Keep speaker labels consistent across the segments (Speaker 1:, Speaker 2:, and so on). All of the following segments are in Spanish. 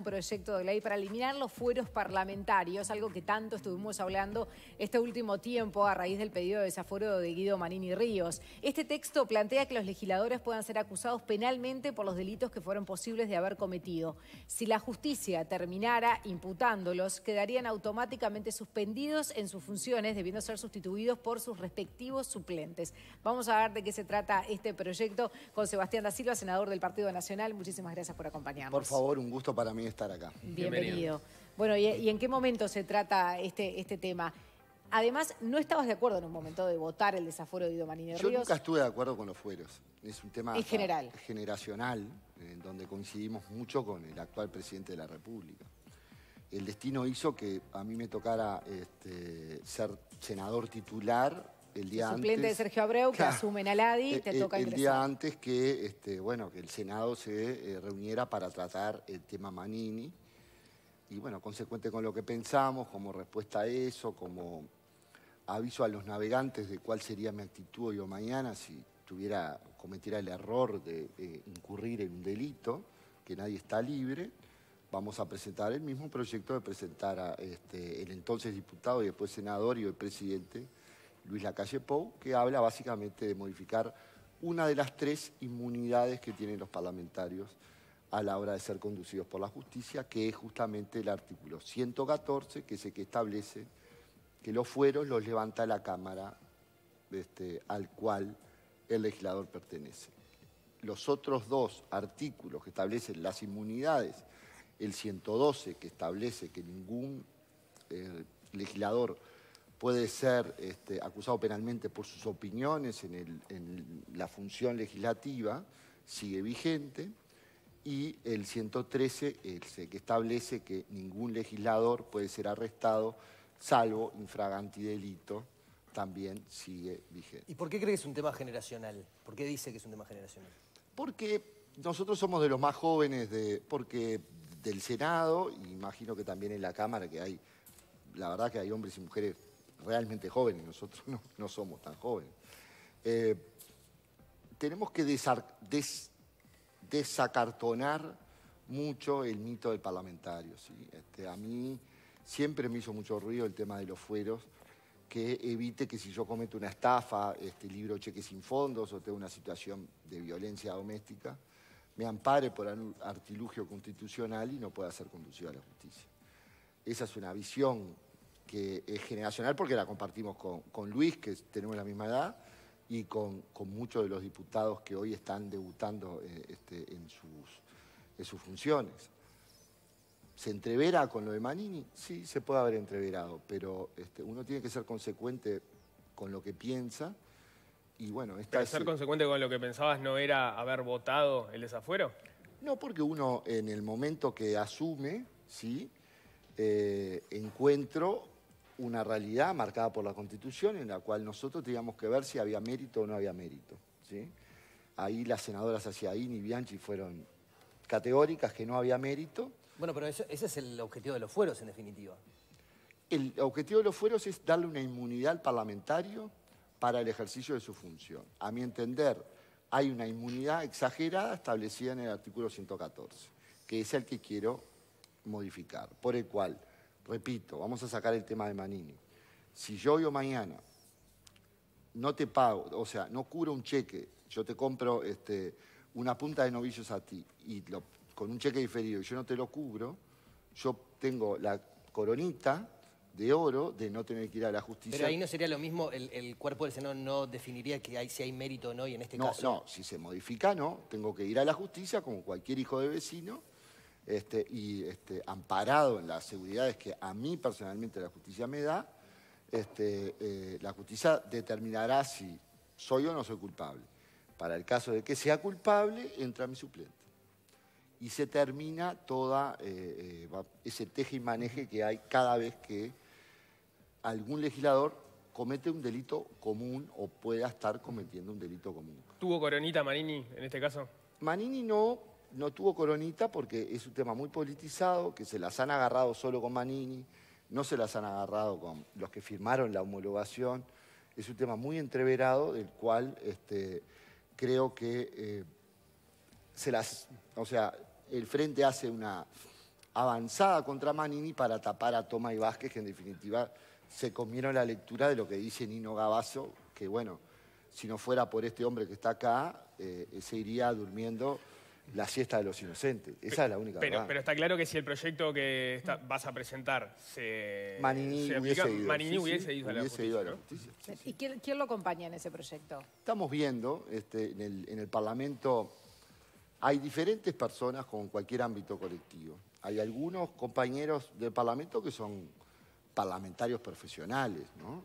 Speaker 1: proyecto de ley para eliminar los fueros parlamentarios, algo que tanto estuvimos hablando este último tiempo a raíz del pedido de desafuero de Guido Manini Ríos. Este texto plantea que los legisladores puedan ser acusados penalmente por los delitos que fueron posibles de haber cometido. Si la justicia terminara imputándolos, quedarían automáticamente suspendidos en sus funciones, debiendo ser sustituidos por sus respectivos suplentes. Vamos a ver de qué se trata este proyecto con Sebastián da Silva, senador del Partido Nacional. Muchísimas gracias por acompañarnos.
Speaker 2: Por favor, un gusto para mí estar acá.
Speaker 1: Bienvenido. Bueno, ¿y en qué momento se trata este tema? Además, no estabas de acuerdo en un momento de votar el desafuero de Guido Manini Ríos.
Speaker 2: Yo nunca estuve de acuerdo con los fueros. Es un tema
Speaker 1: generacional,
Speaker 2: en donde coincidimos mucho con el actual presidente de la República. El destino hizo que a mí me tocara ser senador titular el día antes.
Speaker 1: Suplente de Sergio Abreu, que asume en Aladi, te toca ingresar.
Speaker 2: El día antes que, que el Senado se reuniera para tratar el tema Manini. Y bueno, consecuente con lo que pensamos, como respuesta a eso, como aviso a los navegantes de cuál sería mi actitud hoy o mañana si cometiera el error de incurrir en un delito, que nadie está libre, vamos a presentar el mismo proyecto de presentar a el entonces diputado y después senador y hoy presidente, Luis Lacalle Pou, que habla básicamente de modificar una de las 3 inmunidades que tienen los parlamentarios a la hora de ser conducidos por la justicia, que es justamente el artículo 114, que es el que establece que los fueros los levanta la Cámara al cual el legislador pertenece. Los otros 2 artículos que establecen las inmunidades, el 112, que establece que ningún legislador puede ser acusado penalmente por sus opiniones en la función legislativa, sigue vigente, y el 113, que establece que ningún legislador puede ser arrestado, salvo infraganti delito, también sigue vigente.
Speaker 3: ¿Y por qué cree que es un tema generacional? ¿Por qué dice que es un tema generacional?
Speaker 2: Porque nosotros somos de los más jóvenes del Senado, y imagino que también en la Cámara, que la verdad que hay hombres y mujeres realmente jóvenes, nosotros no somos tan jóvenes. Tenemos que desacartonar mucho el mito del parlamentario, ¿sí? A mí siempre me hizo mucho ruido el tema de los fueros, que evite que si yo cometo una estafa, libro cheques sin fondos o tengo una situación de violencia doméstica, me ampare por un artilugio constitucional y no pueda ser conducido a la justicia. Esa es una visión que es generacional porque la compartimos con Luis, que tenemos la misma edad, y con muchos de los diputados que hoy están debutando en sus funciones. ¿Se entrevera con lo de Manini? Sí, se puede haber entreverado, pero uno tiene que ser consecuente con lo que piensa. Y bueno,
Speaker 4: ¿Pero ser consecuente con lo que pensabas no era haber votado el desafuero?
Speaker 2: No, porque uno en el momento que asume, ¿sí? Encuentro una realidad marcada por la Constitución en la cual nosotros teníamos que ver si había mérito o no había mérito, ¿sí? Ahí las senadoras Aciaín y Bianchi fueron categóricas que no había mérito.
Speaker 3: Bueno, pero ese es el objetivo de los fueros, en definitiva.
Speaker 2: El objetivo de los fueros es darle una inmunidad al parlamentario para el ejercicio de su función. A mi entender, hay una inmunidad exagerada establecida en el artículo 114, que es el que quiero modificar, por el cual, repito, vamos a sacar el tema de Manini. Si yo hoy o mañana no te pago, o sea, no cubro un cheque, yo te compro una punta de novillos a ti y con un cheque diferido y yo no te lo cubro, yo tengo la coronita de oro de no tener que ir a la justicia.
Speaker 3: Pero ahí no sería lo mismo, el cuerpo del Senado no definiría si hay mérito o no, y en este caso...
Speaker 2: No, si se modifica no, tengo que ir a la justicia como cualquier hijo de vecino, amparado en las seguridades que a mí personalmente la justicia me da, la justicia determinará si soy o no soy culpable. Para el caso de que sea culpable, entra mi suplente. Y se termina toda ese teje y maneje que hay cada vez que algún legislador comete un delito común o pueda estar cometiendo un delito común.
Speaker 4: ¿Tuvo coronita Manini en este caso?
Speaker 2: Manini no tuvo coronita porque es un tema muy politizado, que se las han agarrado solo con Manini, no se las han agarrado con los que firmaron la homologación. Es un tema muy entreverado, del cual creo que el Frente hace avanzada contra Manini para tapar a Toma y Vázquez, que en definitiva se comieron la lectura de lo que dice Nino Gavazo, que bueno, si no fuera por este hombre que está acá, se iría durmiendo la siesta de los inocentes. Esa es la única verdad.
Speaker 4: Pero está claro que si el proyecto que vas a presentar
Speaker 2: Manini
Speaker 4: se
Speaker 2: hubiese
Speaker 4: aplica,
Speaker 2: ido.
Speaker 4: Manini
Speaker 2: Sí,
Speaker 4: hubiese ido a la justicia, ¿no?
Speaker 2: justicia. Sí, sí.
Speaker 1: ¿Y quién lo acompaña en ese proyecto?
Speaker 2: Estamos viendo, en el Parlamento hay diferentes personas con cualquier ámbito colectivo. Hay algunos compañeros del Parlamento que son parlamentarios profesionales, ¿no?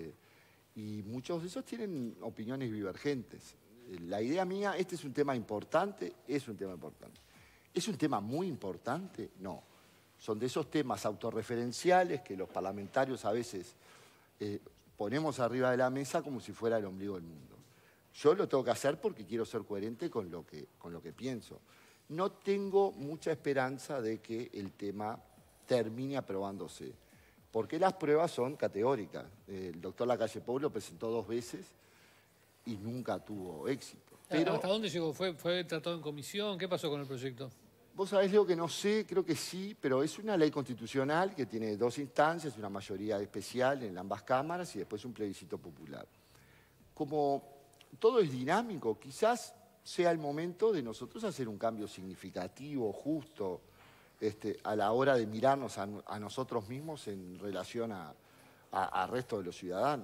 Speaker 2: Y muchos de esos tienen opiniones divergentes. La idea mía, este es un tema importante, es un tema importante. ¿Es un tema muy importante? No. Son de esos temas autorreferenciales que los parlamentarios a veces ponemos arriba de la mesa como si fuera el ombligo del mundo. Yo lo tengo que hacer porque quiero ser coherente con lo que pienso. No tengo mucha esperanza de que el tema termine aprobándose, porque las pruebas son categóricas. El doctor Lacalle Pou lo presentó 2 veces y nunca tuvo éxito. Pero,
Speaker 5: ¿hasta dónde llegó? ¿Fue tratado en comisión? ¿Qué pasó con el proyecto?
Speaker 2: vos sabés, Leo, que no sé, creo que sí, pero es una ley constitucional que tiene 2 instancias, una mayoría especial en ambas cámaras y después un plebiscito popular. Como todo es dinámico, quizás sea el momento de nosotros hacer un cambio significativo, justo, a la hora de mirarnos a nosotros mismos en relación al resto de los ciudadanos.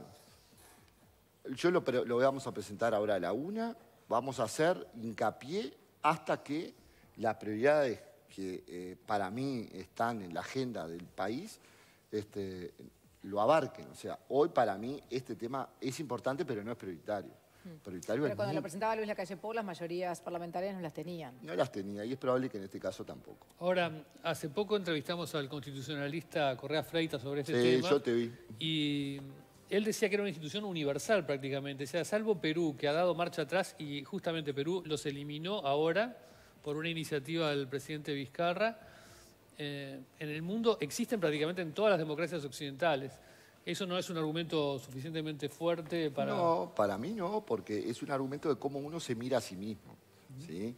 Speaker 2: Yo lo vamos a presentar ahora a la 1, vamos a hacer hincapié hasta que las prioridades que para mí están en la agenda del país lo abarquen. O sea, hoy para mí este tema es importante, pero no es prioritario.
Speaker 1: Pero cuando lo presentaba Luis Lacalle Pou, las mayorías parlamentarias no las tenían.
Speaker 2: No las tenía, y es probable que en este caso tampoco.
Speaker 5: Ahora, hace poco entrevistamos al constitucionalista Correa Freitas sobre este
Speaker 2: Sí,
Speaker 5: tema.
Speaker 2: yo te vi.
Speaker 5: Y él decía que era una institución universal prácticamente. O sea, salvo Perú, que ha dado marcha atrás, y justamente Perú los eliminó ahora por una iniciativa del presidente Vizcarra. En el mundo existen prácticamente en todas las democracias occidentales. ¿Eso no es un argumento suficientemente fuerte para...?
Speaker 2: No, para mí no, porque es un argumento de cómo uno se mira a sí mismo. ¿Sí?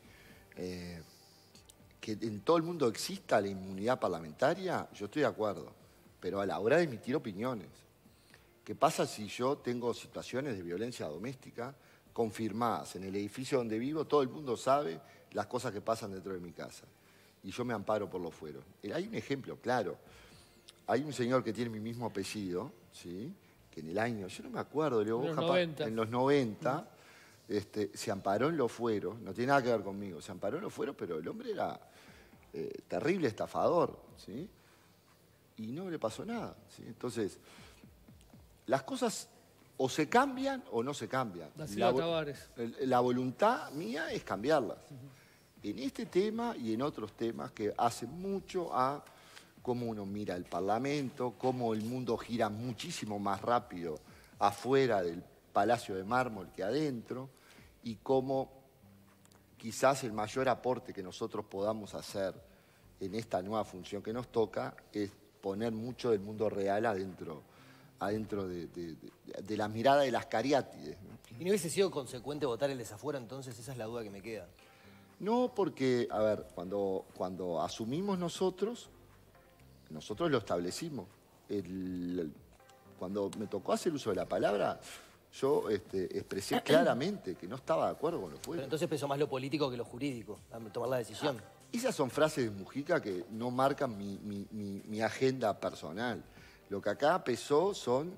Speaker 2: Que en todo el mundo exista la inmunidad parlamentaria, yo estoy de acuerdo, pero a la hora de emitir opiniones. ¿Qué pasa si yo tengo situaciones de violencia doméstica confirmadas en el edificio donde vivo? Todo el mundo sabe las cosas que pasan dentro de mi casa y yo me amparo por los fueros. Hay un ejemplo claro. Hay un señor que tiene mi mismo apellido, ¿sí? Que en el año, yo no me acuerdo, en los 90 se amparó en los fueros, no tiene nada que ver conmigo, se amparó en los fueros, pero el hombre era terrible estafador, ¿sí? Y no le pasó nada, ¿sí? Entonces, las cosas o se cambian o no se cambian. La voluntad mía es cambiarlas. En este tema y en otros temas que hacen mucho a cómo uno mira el Parlamento, cómo el mundo gira muchísimo más rápido afuera del Palacio de Mármol que adentro, y cómo quizás el mayor aporte que nosotros podamos hacer en esta nueva función que nos toca es poner mucho del mundo real adentro de la mirada de las cariátides, ¿no?
Speaker 3: ¿Y no hubiese sido consecuente votar el desafuero entonces? Esa es la duda que me queda.
Speaker 2: No, porque, a ver, cuando asumimos nosotros lo establecimos. Cuando me tocó hacer uso de la palabra, yo expresé claramente que no estaba de acuerdo con lo fuero.
Speaker 3: Pero entonces pesó más lo político que lo jurídico, a tomar la decisión.
Speaker 2: Esas son frases de Mujica que no marcan mi agenda personal. Lo que acá pesó son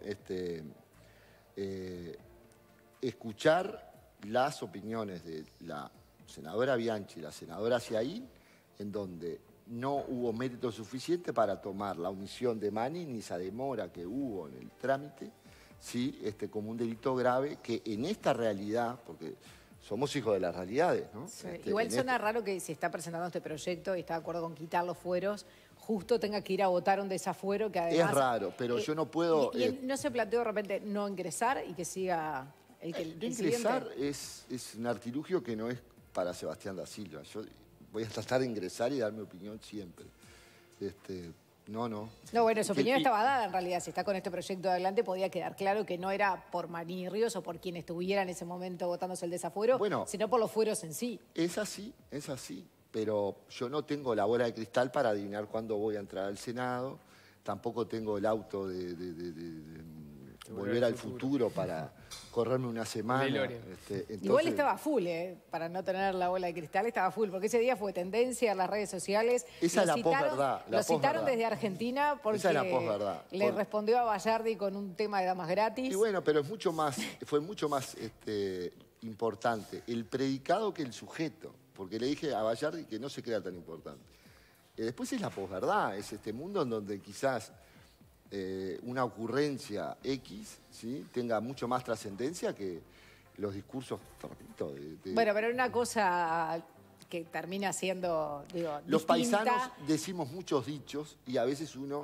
Speaker 2: escuchar las opiniones de la senadora Bianchi y la senadora Ciaín, en donde no hubo mérito suficiente para tomar la omisión de Manini, ni esa demora que hubo en el trámite, ¿sí? Como un delito grave que en esta realidad, porque somos hijos de las realidades, ¿no?
Speaker 1: Sí. Igual suena raro que si está presentando este proyecto y está de acuerdo con quitar los fueros, justo tenga que ir a votar un desafuero que además...
Speaker 2: Es raro, pero yo no puedo...
Speaker 1: ¿Y no se planteó de repente no ingresar y que siga el
Speaker 2: ingresar es un artilugio que no es para Sebastián da Silva. Yo voy a tratar de ingresar y dar mi opinión siempre. No.
Speaker 1: No, bueno, su opinión estaba dada en realidad. Si está con este proyecto adelante, podía quedar claro que no era por Manini Ríos o por quien estuviera en ese momento votándose el desafuero, sino por los fueros en sí.
Speaker 2: Es así. pero yo no tengo la bola de cristal para adivinar cuándo voy a entrar al Senado, tampoco tengo el auto de volver al futuro para correrme una semana. Entonces,
Speaker 1: igual estaba full, para no tener la bola de cristal, estaba full, porque ese día fue tendencia en las redes sociales.
Speaker 2: Esa es la posverdad.
Speaker 1: Lo citaron desde Argentina porque
Speaker 2: esa es la posverdad.
Speaker 1: Le respondió a Bayardi con un tema de damas gratis.
Speaker 2: Y bueno, pero fue mucho más importante el predicado que el sujeto, porque le dije a Bayardi que no se crea tan importante. Después es la posverdad, es este mundo en donde quizás una ocurrencia X, ¿sí?, tenga mucho más trascendencia que los discursos, repito,
Speaker 1: Bueno, pero una cosa que termina siendo, digo,
Speaker 2: los
Speaker 1: distinta.
Speaker 2: paisanos decimos muchos dichos y a veces uno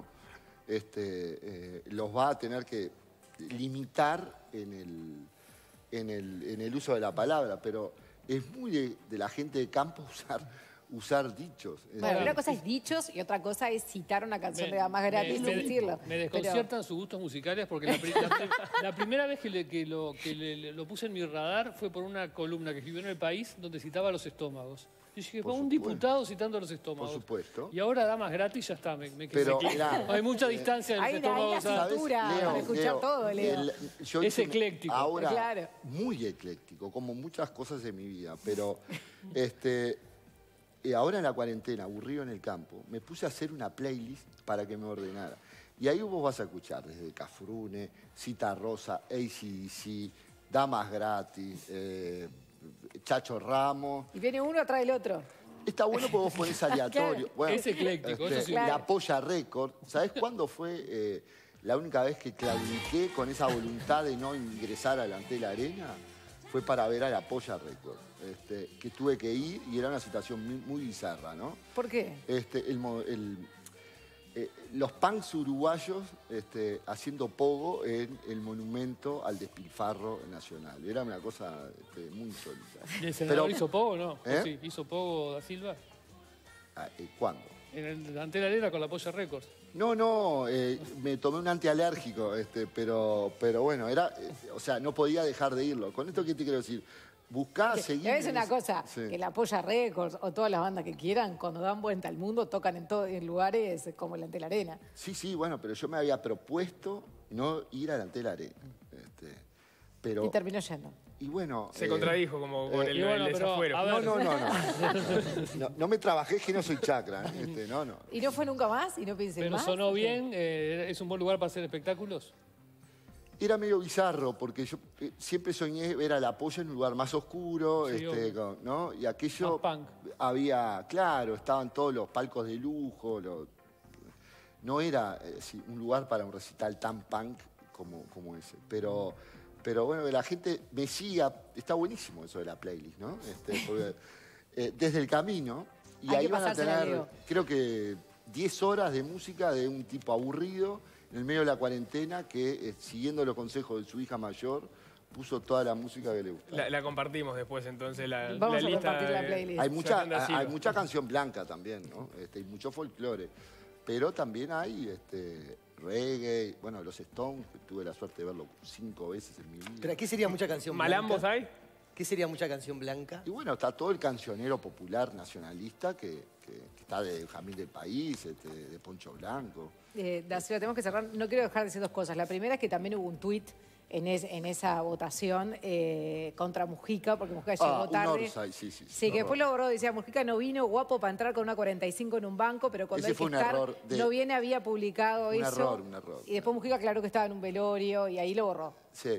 Speaker 2: los va a tener que limitar en el uso de la palabra, pero es muy de la gente de campo usar dichos.
Speaker 1: Bueno, una cosa es dichos y otra cosa es citar una canción de damas gratis y decirlo.
Speaker 5: Me desconciertan sus gustos musicales porque la primera vez que lo puse en mi radar fue por una columna que escribió en El País donde citaba a Los Estómagos. Yo dije, un diputado citando a Los Estómagos.
Speaker 2: Por supuesto.
Speaker 5: Y ahora damas gratis, ya está, me quedé.
Speaker 2: Pero,
Speaker 5: hay mucha distancia de Los Estómagos.
Speaker 1: Hay cintura para escuchar todo, Leo.
Speaker 5: Es ecléctico.
Speaker 2: Ahora,
Speaker 1: claro,
Speaker 2: muy ecléctico, como muchas cosas de mi vida, pero ahora en la cuarentena, aburrido en el campo, me puse a hacer una playlist para que me ordenara. Y ahí vos vas a escuchar desde Cafrune, Cita Rosa, AC/DC, Damas Gratis, Chacho Ramos.
Speaker 1: Y viene uno atrás del otro.
Speaker 2: Está bueno porque vos ponés aleatorio.
Speaker 1: Claro.
Speaker 2: Bueno,
Speaker 5: Es ecléctico, eso sí.
Speaker 1: Claro.
Speaker 2: La Polla Record. ¿Sabés cuándo fue la única vez que claudiqué con esa voluntad de no ingresar al Antel Arena? Fue para ver a la Polla Record. Que tuve que ir y era una situación muy bizarra, ¿no?
Speaker 1: ¿Por qué?
Speaker 2: Los punks uruguayos haciendo pogo en el monumento al despilfarro nacional. Era una cosa muy insólita.
Speaker 5: ¿Y el senador hizo pogo o no?
Speaker 2: ¿Eh?
Speaker 5: Sí, ¿hizo pogo da Silva?
Speaker 2: ¿Cuándo?
Speaker 5: En el Antel Arena con la Polla Records.
Speaker 2: No, me tomé un antialérgico, pero bueno, o sea, no podía dejar de irlo. ¿Con esto qué te quiero decir? Buscá, seguir.
Speaker 1: Es una cosa,
Speaker 2: sí,
Speaker 1: que la Polla Records o todas las bandas que quieran, cuando dan vuelta al mundo, tocan en lugares como el Antel Arena.
Speaker 2: Sí, bueno, pero yo me había propuesto no ir al Antel Arena. Pero,
Speaker 1: Y terminó yendo.
Speaker 2: y bueno...
Speaker 4: Se contradijo como con el desafuero.
Speaker 2: No me trabajé, que no soy chacra. No.
Speaker 1: ¿Y no fue nunca más? ¿Y no pensé
Speaker 5: Pero
Speaker 1: más?
Speaker 5: sonó bien, ¿es un buen lugar para hacer espectáculos?
Speaker 2: Era medio bizarro, porque yo siempre soñé ver a la Polla en un lugar más oscuro,
Speaker 5: Sí,
Speaker 2: ¿no? Y aquello
Speaker 5: Más punk.
Speaker 2: había, claro, estaban todos los palcos de lujo, no era un lugar para un recital tan punk como ese. Pero bueno, la gente me siga, está buenísimo eso de la playlist, ¿no? Porque, desde el camino, y
Speaker 1: Hay
Speaker 2: ahí
Speaker 1: que
Speaker 2: van a
Speaker 1: pasársela,
Speaker 2: tener,
Speaker 1: Leo.
Speaker 2: creo que 10 horas de música de un tipo aburrido, en el medio de la cuarentena, que siguiendo los consejos de su hija mayor, puso toda la música que le gustaba.
Speaker 4: La compartimos después, entonces,
Speaker 1: Vamos
Speaker 4: la
Speaker 1: a
Speaker 4: lista.
Speaker 1: compartir la playlist.
Speaker 2: Hay mucha canción blanca también, ¿no? Y mucho folclore. Pero también hay reggae, bueno, los Stones, que tuve la suerte de verlo 5 veces en mi vida.
Speaker 3: ¿Pero qué sería mucha canción blanca?
Speaker 4: ¿Malambos hay?
Speaker 3: ¿Qué sería mucha canción blanca?
Speaker 2: Y bueno, está todo el cancionero popular nacionalista que está de Jamín del País, de Poncho Blanco.
Speaker 1: Da Silva, tenemos que cerrar. No quiero dejar de decir dos cosas. La primera es que también hubo un tuit en esa votación contra Mujica, porque Mujica llegó tarde. Sí, que después lo borró, decía, Mujica no vino, guapo para entrar con una 45 en un banco, pero cuando
Speaker 2: Ese
Speaker 1: hay
Speaker 2: fue
Speaker 1: que
Speaker 2: un
Speaker 1: estar,
Speaker 2: error
Speaker 1: no viene, había publicado
Speaker 2: un
Speaker 1: eso.
Speaker 2: Un error.
Speaker 1: Y después Mujica aclaró que estaba en un velorio y ahí lo borró.
Speaker 2: Sí.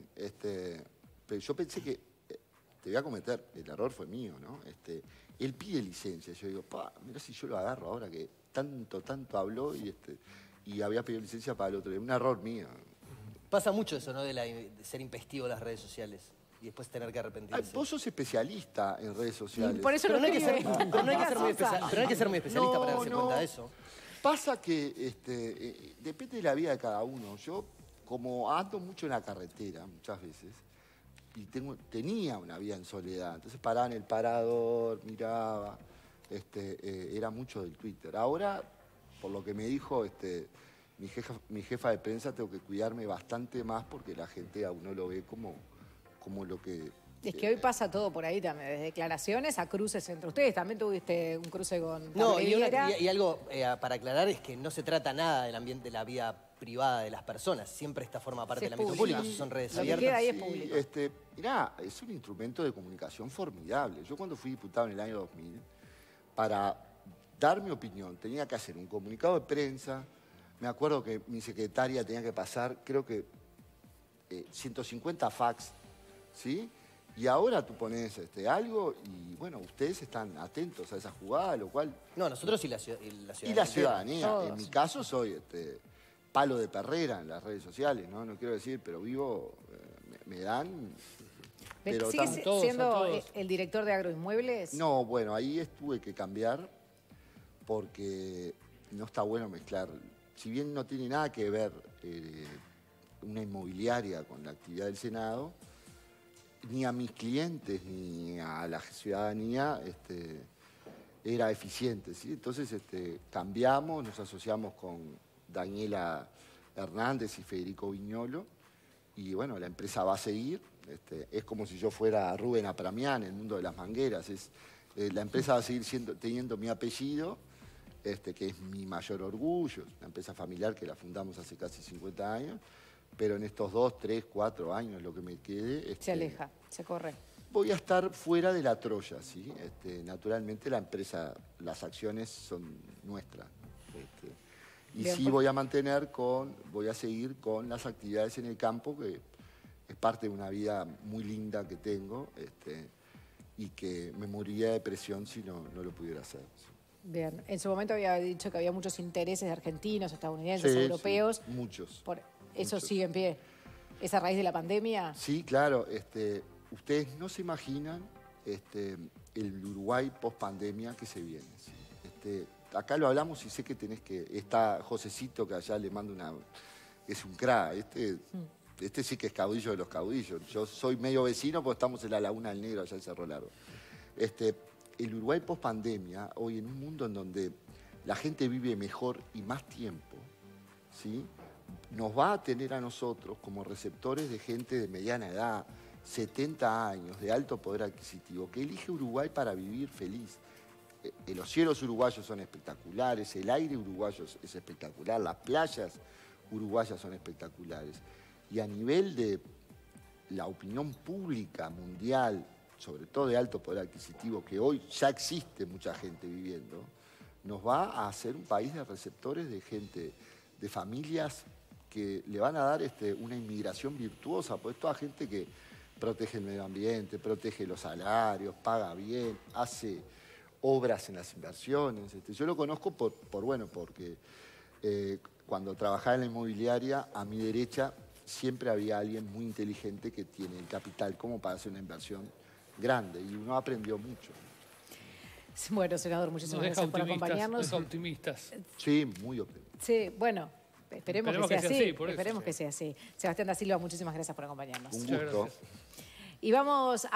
Speaker 2: Pero yo pensé que, te voy a cometer, el error fue mío, ¿no? Él pide licencia. Yo digo, mirá si yo lo agarro ahora que tanto habló y había pedido licencia para el otro. Un error mío.
Speaker 3: Pasa mucho eso, ¿no? De ser impestivo en las redes sociales y después tener que arrepentirse.
Speaker 2: Vos sos especialista en redes sociales.
Speaker 1: Por eso
Speaker 3: Pero no hay que ser,
Speaker 1: escribe.
Speaker 3: pero no hay que ser muy especialista para darse cuenta de eso.
Speaker 2: Pasa que depende de la vida de cada uno. Yo, como ando mucho en la carretera muchas veces, y tenía una vida en soledad, entonces paraba en el parador, miraba, era mucho del Twitter. Ahora, por lo que me dijo mi jefa de prensa, tengo que cuidarme bastante más porque la gente a uno lo ve como lo que
Speaker 1: Es que hoy pasa todo por ahí también, desde declaraciones a cruces entre ustedes. También tuviste un cruce con
Speaker 3: No,
Speaker 1: Tabliera.
Speaker 3: y algo para aclarar es que no se trata nada del ambiente, de la vida privada de las personas. Siempre esta forma parte
Speaker 1: Sí,
Speaker 3: del
Speaker 1: es
Speaker 3: ámbito
Speaker 1: público.
Speaker 3: público, son redes
Speaker 1: Lo que
Speaker 3: abiertas.
Speaker 1: queda ahí es público.
Speaker 2: Mirá, es un instrumento de comunicación formidable. Yo cuando fui diputado en el año 2000, para dar mi opinión, tenía que hacer un comunicado de prensa. Me acuerdo que mi secretaria tenía que pasar, creo que 150 fax, ¿sí? Y ahora tú pones algo y, bueno, ustedes están atentos a esa jugada, lo cual...
Speaker 3: No, nosotros y la ciudadanía.
Speaker 2: Y la ciudadanía.
Speaker 1: Todos.
Speaker 2: En mi caso soy palo de perrera en las redes sociales, ¿no? No quiero decir, pero vivo, me dan... Pero
Speaker 1: ¿Sigue
Speaker 2: tam-
Speaker 5: todos,
Speaker 1: siendo
Speaker 5: son todos.
Speaker 1: el director de Agroinmuebles?
Speaker 2: No, bueno, ahí tuve que cambiar porque no está bueno mezclar. Si bien no tiene nada que ver una inmobiliaria con la actividad del Senado, ni a mis clientes ni a la ciudadanía era eficiente, ¿sí? Entonces cambiamos, nos asociamos con Daniela Hernández y Federico Viñolo y bueno, la empresa va a seguir. Es como si yo fuera Rubén Apramián en el mundo de las mangueras. La empresa va a seguir teniendo mi apellido, que es mi mayor orgullo. Es una empresa familiar que la fundamos hace casi 50 años. Pero en estos 2, 3, 4 años, lo que me quede...
Speaker 1: Se aleja, se corre.
Speaker 2: Voy a estar fuera de la Troya, ¿sí? Naturalmente la empresa, las acciones son nuestras. Y
Speaker 1: Bien,
Speaker 2: sí
Speaker 1: pues-
Speaker 2: voy a seguir con las actividades en el campo, que es parte de una vida muy linda que tengo, y que me moriría de depresión si no lo pudiera hacer. ¿Sí?
Speaker 1: Bien. En su momento había dicho que había muchos intereses de argentinos, estadounidenses,
Speaker 2: Sí,
Speaker 1: europeos.
Speaker 2: sí, muchos.
Speaker 1: ¿Eso
Speaker 2: muchos.
Speaker 1: sigue en pie? ¿Es a raíz de la pandemia?
Speaker 2: Sí, claro. Ustedes no se imaginan el Uruguay post-pandemia que se viene. ¿Sí? Acá lo hablamos y sé que está Josecito, que allá le mando es un crack. Este sí que es caudillo de los caudillos. Yo soy medio vecino porque estamos en la Laguna del Negro, allá en Cerro Largo. El Uruguay post-pandemia, hoy en un mundo en donde la gente vive mejor y más tiempo, ¿sí? Nos va a tener a nosotros como receptores de gente de mediana edad, 70 años, de alto poder adquisitivo, que elige Uruguay para vivir feliz. Los cielos uruguayos son espectaculares, el aire uruguayo es espectacular, las playas uruguayas son espectaculares. Y a nivel de la opinión pública mundial, sobre todo de alto poder adquisitivo, que hoy ya existe mucha gente viviendo, nos va a hacer un país de receptores de gente, de familias que le van a dar una inmigración virtuosa, porque es toda gente que protege el medio ambiente, protege los salarios, paga bien, hace obras en las inversiones. Yo lo conozco porque cuando trabajaba en la inmobiliaria, a mi derecha siempre había alguien muy inteligente que tiene el capital como para hacer una inversión grande, y uno aprendió mucho.
Speaker 1: Bueno, senador, muchísimas gracias por acompañarnos.
Speaker 5: Nos deja optimistas.
Speaker 2: Sí, muy optimista.
Speaker 1: Sí, bueno, esperemos que sea así.
Speaker 5: por eso.
Speaker 1: Esperemos que sea así. Sebastián da Silva, muchísimas gracias por acompañarnos.
Speaker 2: Un
Speaker 5: Muchas
Speaker 2: gusto.
Speaker 5: gracias.
Speaker 1: Y vamos